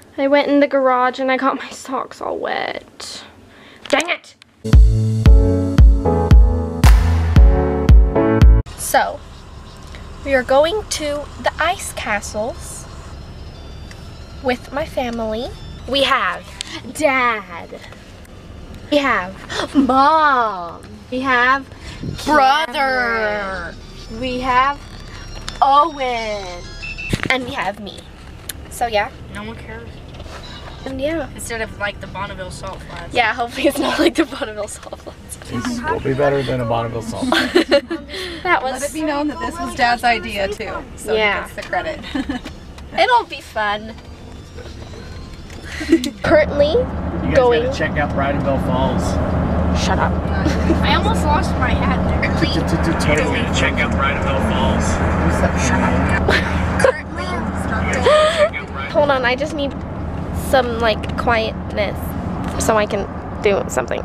I went in the garage and I got my socks all wet. Dang it! So, we are going to the ice castles with my family. We have Dad. We have Mom. We have Brother. We have Owen. And we have me. So yeah. No one cares. And yeah. Instead of like the Bonneville Salt Flats. Yeah, hopefully it's not like the Bonneville Salt Flats. This will be better than a Bonneville Salt. That was. Let it be known that this was Dad's idea too, so Yeah. he gets the credit. It'll be fun. Currently You guys going. gotta check out Bridalveil Falls. Shut up. I almost lost my hat there. You guys gotta check out Bridalveil Falls. Hold on, I just need some like quietness so I can do something.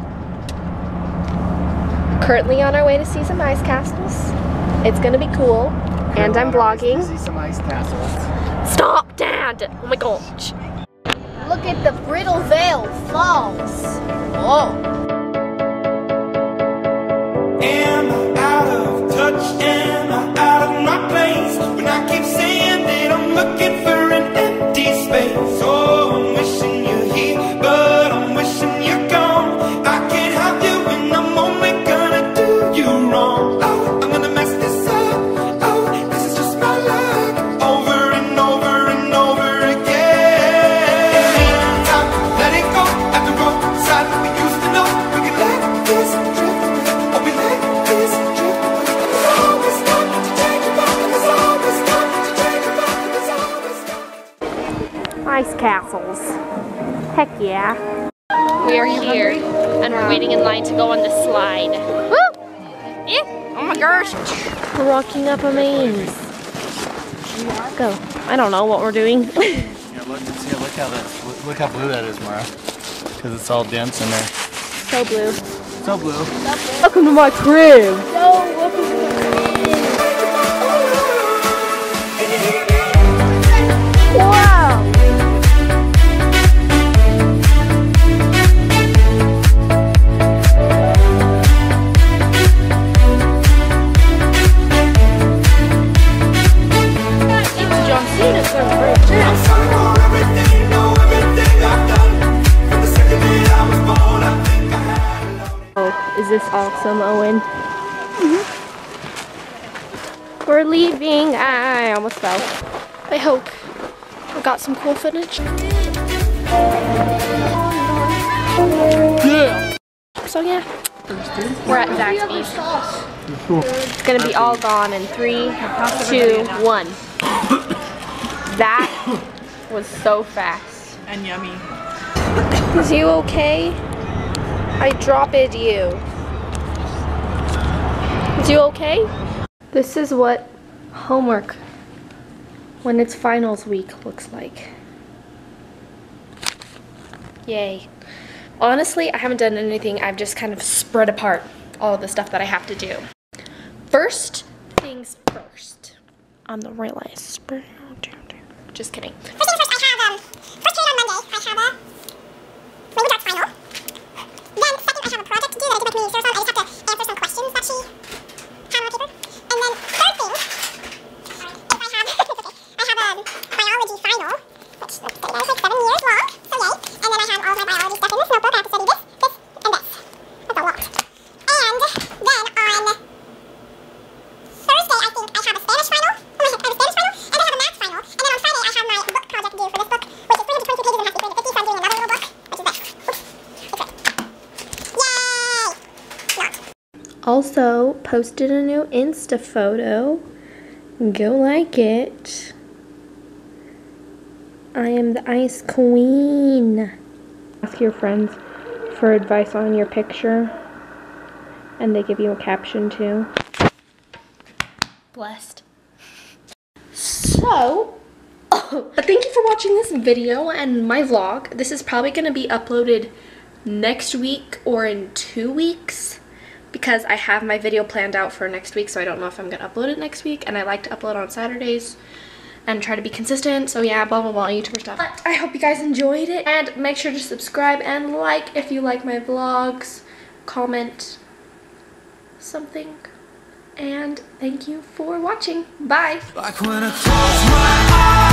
Currently on our way to see some ice castles. It's gonna be cool. And I'm vlogging. See some ice castles. Stop, Dad! Oh my gosh. Look at the Bridalveil Falls. Whoa. Am I out of touch? Am I out of my place? When I keep saying that I'm looking for an empty space. Oh, I'm wishing you're here, but I'm wishing you're gone. I can't have you and I'm only gonna do you wrong. Oh, I'm gonna mess this up. Oh, this is just my luck. Over and over and over again. Let it go at the roadside that we used to know. We can let this drift away. Oh, we let this drift away. There's always time to take it back. There's always time to take it back. There's always time. Ice castles. Heck yeah. We are here and we're waiting in line to go on the slide. Woo! Oh my gosh. We're walking up a maze. Go. I don't know what we're doing. Yeah, look how blue that is, Mara. Because it's all dense in there. So blue. So blue. Welcome to my crib. Wow. Even John Cena's so great. I'm sorry for everything, know everything I've done. From the second day I was born, I think I had a load. Oh, is this awesome, Owen? We're leaving. I almost fell. I hope I got some cool footage. Yeah. So yeah, we're at Zaxby's. It's gonna be all gone in 3, 2, 1. That was so fast. And yummy. Is you okay? I dropped you. Is you okay? This is what homework when it's finals week looks like. Yay. Honestly, I haven't done anything. I've just kind of spread apart all of the stuff that I have to do. First things first. On the realize. Just kidding. First things first, I have, first period on Monday, I have a language arts final. Then second, I have a project to do that I did with me, so I just have to answer some questions that she had on her paper. And then third thing, is I have, I have a biology final, which is like 7 years long, so yay. And then I have all of my biology stuff in this notebook. I have to study this, and this. That's a lot. And then on Thursday, I think I have a Spanish final. I have a Spanish final, and I have a math final. And then on Friday, I have my book project due for this book, which is 322 pages and has to be 350, so I'm doing another little book, which is this. Oops. It's right. Yay! Not. Also posted a new Insta photo. Go like it. I am the ice queen. Ask your friends for advice on your picture and they give you a caption too. Blessed. So, thank you for watching this video and my vlog. This is probably going to be uploaded next week or in 2 weeks because I have my video planned out for next week, so I don't know if I'm going to upload it next week, and I like to upload on Saturdays. and try to be consistent. So yeah, blah, blah, blah, YouTuber stuff. But I hope you guys enjoyed it, and make sure to subscribe and like if you like my vlogs. Comment something, and thank you for watching. Bye. Like when I close my eyes.